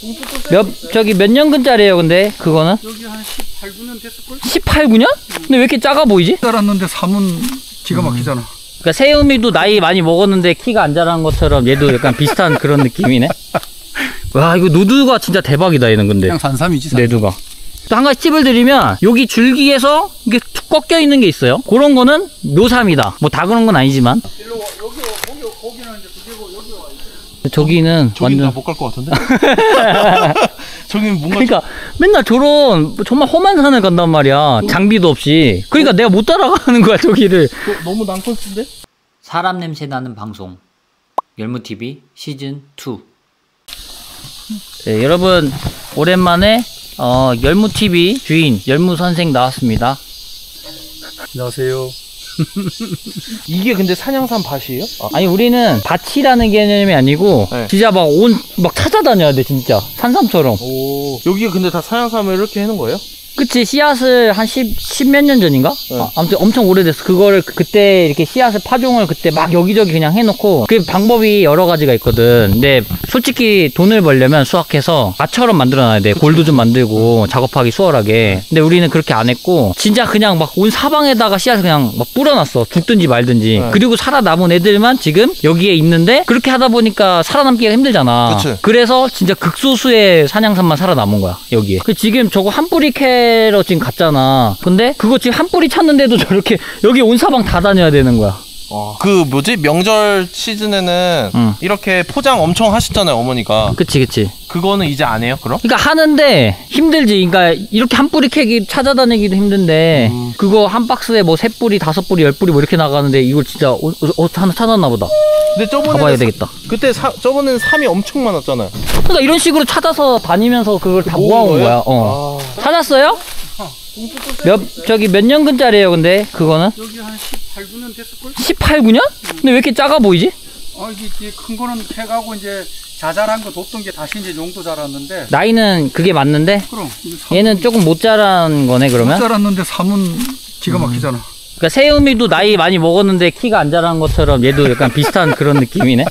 저기 몇 년근짜리예요 근데 그거는? 여기 한 18, 9년 됐을걸? 18, 9년? 근데 왜 이렇게 작아 보이지? 자랐는데 사면 기가 막히잖아. 그러니까 새우미도 나이 많이 먹었는데 키가 안 자란 것처럼 얘도 약간 비슷한 그런 느낌이네. 와 이거 노드가 진짜 대박이다 얘는 근데. 그냥 산삼이지. 내두가. 또 한 가지 팁을 드리면 여기 줄기에서 이게 툭 꺾여 있는 게 있어요. 그런 거는 묘삼이다. 뭐 다 그런 건 아니지만. 일로 와, 거기는 이제 그게고 여기 와. 저기는 완전 못 갈 것 같은데? 저기는 뭔가 그러니까 맨날 저런 정말 험한 산을 간단 말이야. 장비도 없이. 그러니까 내가 못 따라가는 거야 저기를. 너무 난컨스인데? 사람 냄새 나는 방송 열무TV 시즌 2. 네, 여러분 오랜만에 열무TV 주인 열무선생 나왔습니다. 안녕하세요. 이게 근데 산양산 밭이에요? 아니 우리는 밭이라는 개념이 아니고 네. 진짜 막 찾아다녀야 돼 진짜 산삼처럼. 오, 여기가 근데 다 산양삼을 이렇게 해놓은 거예요? 그치, 씨앗을 한 10 몇 년 전인가? 네. 아무튼 엄청 오래됐어. 그거를 그때 이렇게 씨앗을 파종을 그때 막 여기저기 그냥 해놓고 그 방법이 여러 가지가 있거든. 근데 솔직히 돈을 벌려면 수확해서 밭처럼 만들어놔야 돼. 골도 좀 만들고 작업하기 수월하게. 근데 우리는 그렇게 안 했고 진짜 그냥 막 온 사방에다가 씨앗을 그냥 막 뿌려놨어. 죽든지 말든지. 네. 그리고 살아남은 애들만 지금 여기에 있는데 그렇게 하다 보니까 살아남기가 힘들잖아. 그치. 그래서 진짜 극소수의 산양산만 살아남은 거야 여기에. 지금 저거 한 뿌리 캐러 지금 갔잖아. 근데 그거 지금 한 뿌리 찾는데도 저렇게 여기 온 사방 다 다녀야 되는 거야. 그 뭐지? 명절 시즌에는 이렇게 포장 엄청 하셨잖아요 어머니가. 그치. 그거는 이제 안 해요 그럼? 그러니까 하는데 힘들지. 그러니까 이렇게 한 뿌리 캐기 찾아다니기도 힘든데 그거 한 박스에 뭐 3뿌리 5뿌리 10뿌리 뭐 이렇게 나가는데 이걸 진짜 하나 찾았나 보다. 근데 저번에 가봐야 되겠다. 그때 저번에는 삼이 엄청 많았잖아요. 그러니까 이런 식으로 찾아서 다니면서 그걸 다 모아온 거야. 찾았어요? 저기 몇 년근짜리예요 근데 그거는? 여기 한 18, 9년 됐을걸? 18, 9년? 근데 왜 이렇게 작아 보이지? 이게 큰 거는 캐가고 이제 자잘한 거 뒀던 게 다시 이제 용도 자랐는데. 나이는 그게 맞는데 그럼 얘는 조금 못 자란 거네 그러면? 못 자랐는데 사면 기가 막히잖아. 그러니까 새우미도 나이 많이 먹었는데 키가 안 자란 것처럼 얘도 약간 비슷한 그런 느낌이네.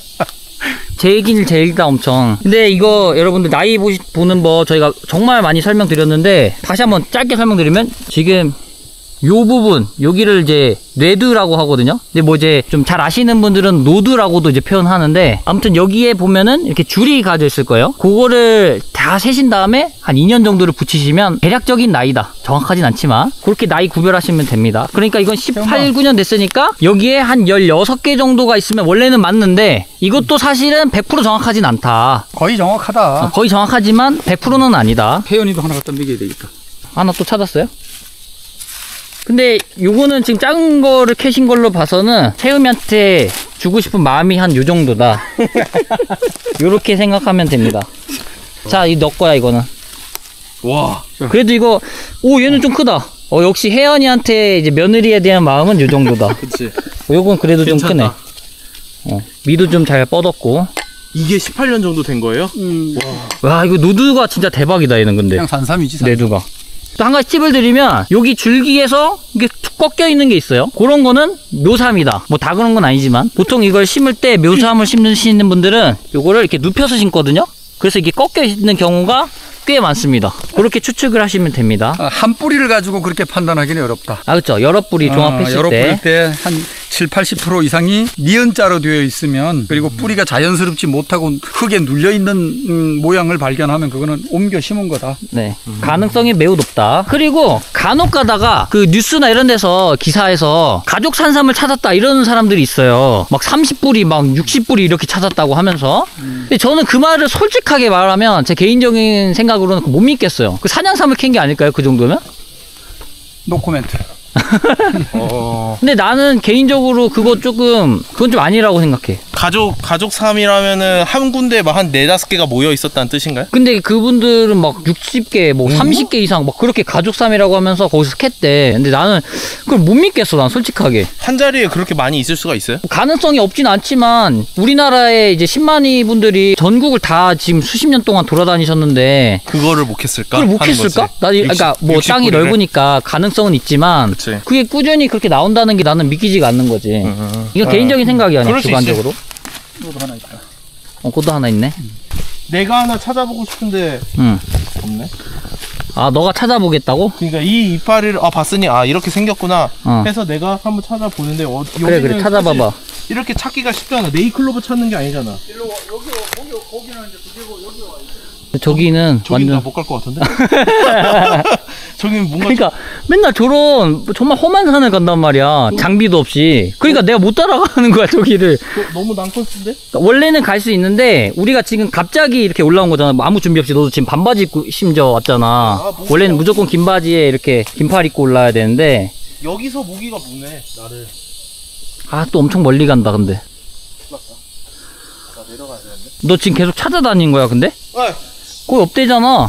제일 길다 엄청. 근데 이거 여러분들 나이 보는 법 저희가 정말 많이 설명드렸는데 다시 한번 짧게 설명드리면 지금 요 부분 여기를 이제 뇌두라고 하거든요. 근데 뭐 이제 좀 잘 아시는 분들은 노드라고도 이제 표현하는데 아무튼 여기에 보면은 이렇게 줄이 가져 있을 거예요. 그거를 다 세신 다음에 한 2년 정도를 붙이시면 대략적인 나이다. 정확하진 않지만 그렇게 나이 구별하시면 됩니다. 그러니까 이건 18, 9년 됐으니까 여기에 한 16개 정도가 있으면 원래는 맞는데 이것도 사실은 100% 정확하진 않다. 거의 정확하다. 거의 정확하지만 100%는 아니다. 혜연이도 하나 갖다 먹여야 되겠다. 하나 또 찾았어요? 근데 요거는 지금 작은 거를 캐신 걸로 봐서는 새우미한테 주고 싶은 마음이 한 요 정도다. 요렇게 생각하면 됩니다. 자, 이거 너 거야 이거는. 와. 그래도 이거 얘는 좀 크다. 역시 혜연이한테 이제 며느리에 대한 마음은 요 정도다. 그치. 요건 그래도 괜찮다. 좀 크네. 미도 좀 잘 뻗었고. 이게 18년 정도 된 거예요? 와 이거 노드가 진짜 대박이다 얘는 근데. 그냥 산삼이지. 내두가. 또 한 가지 팁을 드리면 여기 줄기에서 이게 툭 꺾여 있는 게 있어요. 그런 거는 묘삼이다. 뭐 다 그런 건 아니지만 보통 이걸 심을 때 묘삼을 심으시는 분들은 요거를 이렇게 눕혀서 심거든요. 그래서 이게 꺾여 있는 경우가 꽤 많습니다. 그렇게 추측을 하시면 됩니다. 한 뿌리를 가지고 그렇게 판단하기는 어렵다. 그렇죠. 여러 뿌리 종합했을 여러 때 뿌릴 때 한 7, 80% 이상이 니은자로 되어 있으면 그리고 뿌리가 자연스럽지 못하고 흙에 눌려있는 모양을 발견하면 그거는 옮겨 심은 거다. 네, 가능성이 매우 높다. 그리고 간혹 가다가 그 뉴스나 이런 데서 기사에서 가족 산삼을 찾았다 이러는 사람들이 있어요. 막 30뿌리 막 60뿌리 이렇게 찾았다고 하면서. 근데 저는 그 말을 솔직하게 말하면 제 개인적인 생각으로는 못 믿겠어요. 그 산양삼을 캔 게 아닐까요? 그 정도면? 노코멘트. 근데 나는 개인적으로 그건 좀 아니라고 생각해. 가족 삶이라면은 한 군데에 막 한 4-5개가 모여 있었다는 뜻인가요? 근데 그분들은 막 60개, 뭐 30개 이상 막 그렇게 가족삼이라고 하면서 거기서 캤대. 근데 나는 그걸 못 믿겠어, 난 솔직하게. 한 자리에 그렇게 많이 있을 수가 있어요? 가능성이 없진 않지만 우리나라에 이제 10만이 분들이 전국을 다 지금 수십 년 동안 돌아다니셨는데 그걸 못 했을까? 그걸 못 했을까? 그러니까 뭐 땅이 넓으니까 가능성은 있지만 그치. 그게 꾸준히 그렇게 나온다는 게 나는 믿기지가 않는 거지. 이건 개인적인 생각이 아니야, 주관적으로. 이것도 하나 있다. 그것도 하나 있네. 내가 하나 찾아보고 싶은데 응. 없네. 아, 너가 찾아보겠다고? 그러니까 이 이파리를 봤으니 이렇게 생겼구나 어. 해서 내가 한번 찾아보는데 그래, 여기는 찾아봐봐. 사실 이렇게 찾기가 쉽지 않아. 네이클로버 찾는 게 아니잖아. 저기는 저긴 완전. 나 못 갈 것 같은데? 저기는 뭔가 그러니까 맨날 저런 정말 험한 산을 간단 말이야. 장비도 없이. 그러니까 내가 못 따라가는 거야, 저기를. 너무 난컨스인데? 원래는 갈 수 있는데 우리가 지금 갑자기 이렇게 올라온 거잖아. 뭐 아무 준비 없이. 너도 지금 반바지 입고 심지어 왔잖아. 원래는 무조건 긴 바지에 이렇게 긴팔 입고 올라야 되는데. 여기서 모기가 무네 나를. 아, 또 엄청 멀리 간다 근데. 나 내려가야 되는데? 너 지금 계속 찾아다닌 거야 근데? 어이! 거기 없대잖아.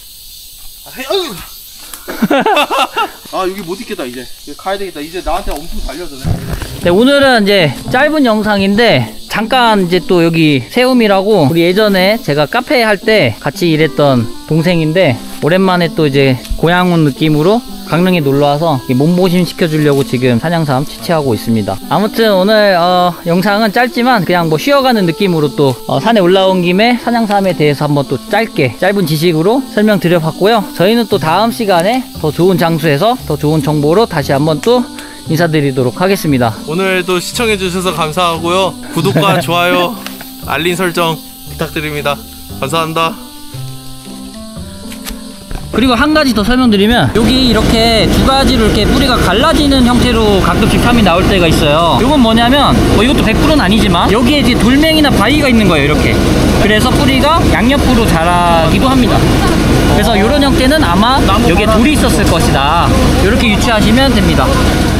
여기 못 있겠다 이제. 가야 되겠다. 이제 나한테 엄청 달려드네. 네, 오늘은 이제 짧은 영상인데 잠깐 이제 또 여기 세움이라고 우리 예전에 제가 카페 할 때 같이 일했던 동생인데 오랜만에 또 이제 고향 온 느낌으로 강릉에 놀러와서 몸보심 시켜주려고 지금 산양삼 채취하고 있습니다. 아무튼 오늘 영상은 짧지만 그냥 뭐 쉬어가는 느낌으로 또 산에 올라온 김에 산양삼에 대해서 한번 또 짧은 지식으로 설명드려봤고요. 저희는 또 다음 시간에 더 좋은 장소에서 더 좋은 정보로 다시 한번 또 인사드리도록 하겠습니다. 오늘도 시청해주셔서 감사하고요. 구독과 좋아요, 알림 설정 부탁드립니다. 감사합니다. 그리고 한 가지 더 설명드리면 여기 이렇게 두 가지로 이렇게 뿌리가 갈라지는 형태로 가끔씩 삼이 나올 때가 있어요. 이건 뭐냐면 이것도 100%는 아니지만 여기에 이제 돌멩이나 바위가 있는 거예요. 이렇게. 그래서 뿌리가 양옆으로 자라기도 합니다. 그래서 이런 형태는 아마 여기에 돌이 있었을 것이다. 이렇게 유추하시면 됩니다.